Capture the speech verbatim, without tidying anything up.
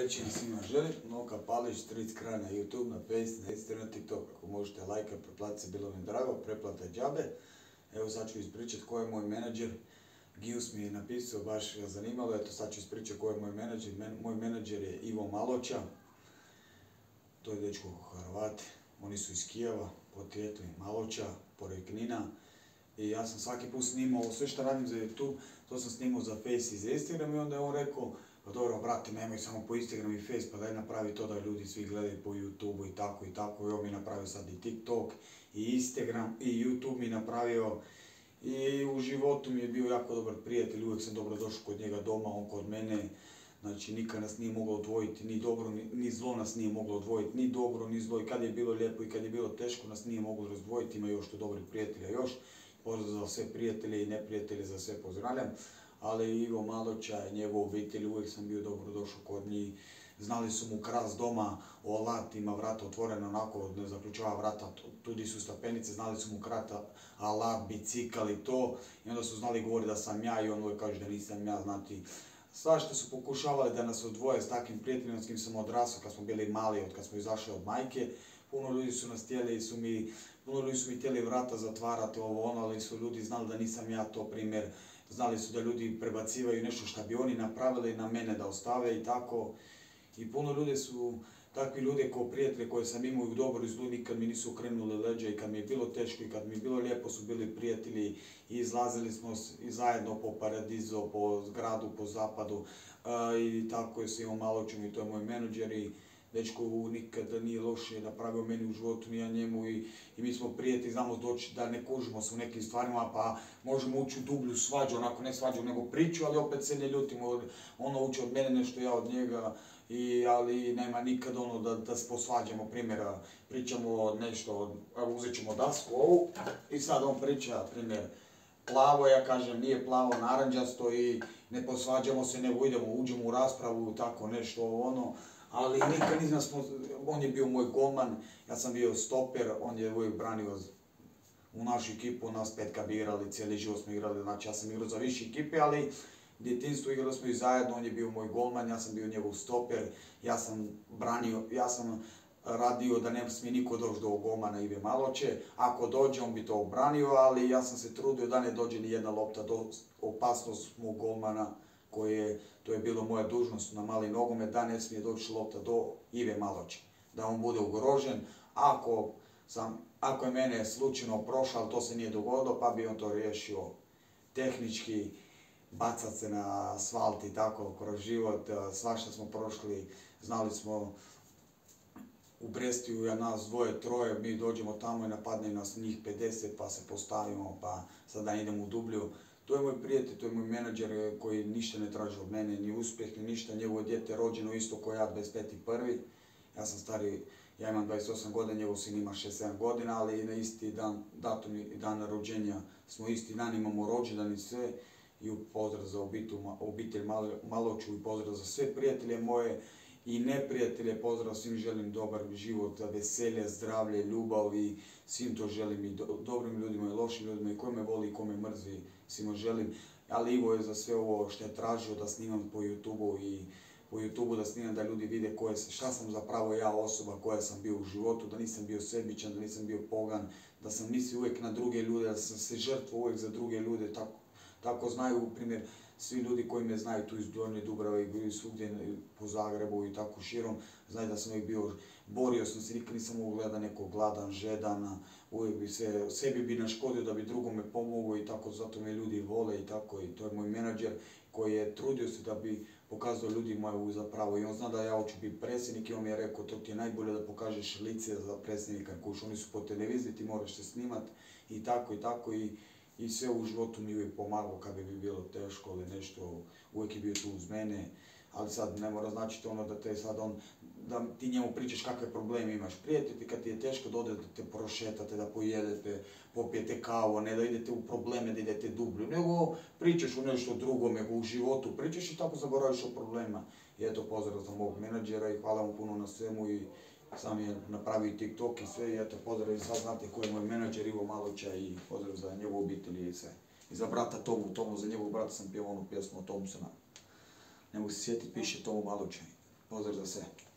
večer svima želim. Noka Palić, stric kraj na YouTube, na Face, na Instagram, na TikTok. Ako možete lajka, preplatiti se, bilo mi drago, preplata džabe. Evo sad ću ispričati ko je moj menadžer. Gius mi je napisao, baš ga zanimalo. Eto sad ću ispričati ko je moj menadžer. Moj menadžer je Ivo Maloča. To je dečko Hrvat. Oni su iz Kijeva, podrijetli Maloča, pored Knina. I ja sam svaki put snimao, sve što radim za YouTube, to sam snimao za Face i za Instagram i onda je on rekao, pa dobro, brate, nemoj samo po Instagram i Face, pa daj napravi to da ljudi svi gledaju po YouTubeu i tako i tako. I on mi napravio sad i TikTok, i Instagram, i YouTube mi napravio. I u životu mi je bio jako dobar prijatelj, uvijek sam dobro došao kod njega doma, on kod mene. Znači, nikad nas nije moglo odvojiti, ni dobro, ni, ni zlo nas nije moglo odvojiti, ni dobro, ni zlo. I kad je bilo lijepo i kad je bilo teško, nas nije moglo razdvojiti. Ima još tu dobrih prijatelja još. Pozdrav za sve prijatelje i neprijatelje, za sve pozdravljam. Ali Ivo Maloča i njegov obitelj, uvijek sam bio dobro došao kod njih. Znali su mu krast doma, alat, ima vrata otvorena onako, ne zaključava vrata, tudi su stepenice, znali su mu krat alat, bicikl i to. I onda su znali govoriti da sam ja i on uvijek kaže da nisam ja, znati. Svašta su pokušavali da nas odvoje s takvim prijateljima s kim sam odrasao kad smo bili mali, od kad smo izašli od majke. Puno ljudi su nas htjeli i su mi, puno ljudi su mi htjeli vrata zatvarati ovo ono, ali su ljudi znali da nisam ja to primjer. Znali su da ljudi prebacivaju nešto što bi oni napravili na mene da ostave i tako. I puno ljudi su, takvi ljudi kao prijatelji koje sam imao i u dobro i zlu, nikad mi nisu okrenuli leđa i kad mi je bilo teško i kad mi je bilo lijepo su bili prijatelji i izlazili smo i zajedno po Paradizo, po gradu, po zapadu i tako je s Ivo Maločom i to je moj menadžer i dečko nikada nije loše napravio meni u životu, ni ja njemu i, i mi smo prijatelji, znamo doći da ne kužimo se u nekim stvarima pa možemo ući u dublju svađu, onako ne svađu nego priču, ali opet se ne ljutimo, ono uči od mene nešto, ja od njega, i, ali nema nikad ono da, da se posvađamo, primjera, pričamo nešto, evo uzet ćemo dasku ovu i sad on priča, primjer, plavo, ja kažem nije plavo, naranđasto i ne posvađamo se, nego idemo, uđemo u raspravu, tako nešto ono. Ali nikad nisam smo, on je bio moj golman, ja sam bio stoper, on je uvijek branio u našu ekipu, nas petka bi igrali, cijeli život smo igrali, znači ja sam igrao za više ekipe, ali u djetinjstvu igrali smo i zajedno, on je bio moj golman, ja sam bio njegov stoper, ja sam branio, ja sam radio da ne smije niko doći do golmana Ive Maloče, ako dođe on bi to obranio, ali ja sam se trudio da ne dođe ni jedna lopta do opasnost mog golmana, koje, to je bilo moja dužnost na mali nogomet, da ne smije doći lopta do Ive Maloče, da on bude ugrožen. Ako, sam, ako je mene slučajno prošao, ali to se nije dogodilo, pa bi on to riješio tehnički, bacat se na asfalt i tako kroz život, svašta smo prošli, znali smo u Brestiju, ja nas dvoje, troje, mi dođemo tamo i napadne nas njih pedeset pa se postavimo, pa sada idemo u dublju. To je moj prijatelj, to je moj menadžer koji ništa ne traži od mene, ni uspjeh, ni ništa. Njegovo dijete je rođeno isto kao ja, dvadeset peti prvi Ja sam stari, ja imam dvadeset osam godina, njegov sin ima šezdeset sedam godina, ali na isti dan, datum i dan rođenja smo isti dan, imamo rođendan i sve. I pozdrav za obitelj Maloču i pozdrav za sve prijatelje moje i neprijatelje, pozdrav svim želim dobar život, veselje, zdravlje, ljubav i svim to želim i do, dobrim ljudima i lošim ljudima i ko me voli i ko me mrzi, svima želim. Ali Ivo je za sve ovo što je tražio da snimam po YouTubeu i po YouTubeu da snimam da ljudi vide koje, šta sam zapravo ja osoba koja sam bio u životu, da nisam bio sebičan, da nisam bio pogan, da sam mislio uvijek na druge ljude, da sam se žrtvovao uvijek za druge ljude, tako, tako znaju, u primjer, svi ljudi koji me znaju tu iz Donje Dubrave i bili svugdje po Zagrebu i tako širom, znaju da sam uvijek bio, borio sam se, nikad nisam mogu gledati nekog gladan, žedan, uvijek bi se, sebi bi naškodio da bi drugome pomogao i tako, zato me ljudi vole i tako, i to je moj menadžer koji je trudio se da bi pokazao ljudima zapravo i on zna da ja hoću biti predsjednik i on mi je rekao to ti je najbolje da pokažeš lice za predsjednika, kuš oni su po televiziji, ti moraš se snimat i tako i tako i I sve u životu mi uvijek pomagao kad bi mi bilo teško ili nešto, uvijek je bio tu uz mene, ali sad ne mora značiti ono da te sad on, da ti njemu pričaš kakve probleme imaš. Prijatelj ti kad ti je teško da odete, te prošetate, da pojedete, popijete kavu, ne da idete u probleme, da idete dublju, nego pričaš u nešto drugome, u životu pričaš i tako zaboraviš o problema. I eto pozdrav za mog menadžera i hvala mu puno na svemu i sam je napravio TikTok i sve i eto pozdrav i sad znate ko je moj menadžer Ivo Maloča i pozdrav za njegovu obitelj i sve. I za brata Tomu, Tomu za njegovog brata sam pjevao onu pjesmu o Tomu se na. Ne mogu se sjetiti, piše Tomu Maloča. Pozdrav za sve.